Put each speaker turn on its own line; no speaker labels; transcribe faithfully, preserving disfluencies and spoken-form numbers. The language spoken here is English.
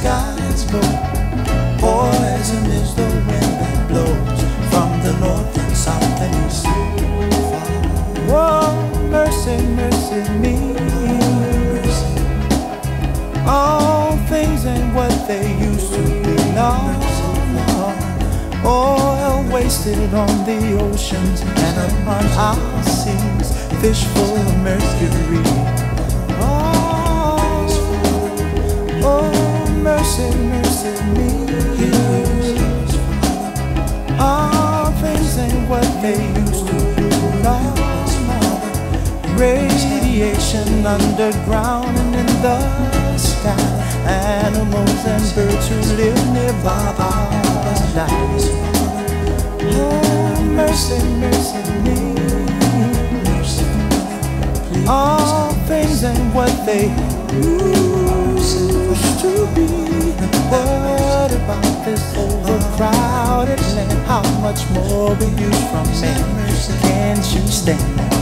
skies blue. Poison is the wind that blows from the north and south and east. Oh, mercy, mercy me. All things ain't what they used to be. No, no. Oil wasted on the oceans and upon our seas, fish full of mercury. Oh, oh, mercy, mercy me. All things ain't what they used to be. No, no. Radiation underground and in the sky. Animals and birds who live nearby are dying. Oh, mercy, mercy me. All things ain't what they used to be. What about this overcrowded land? How much more will you from me? Can't you stand?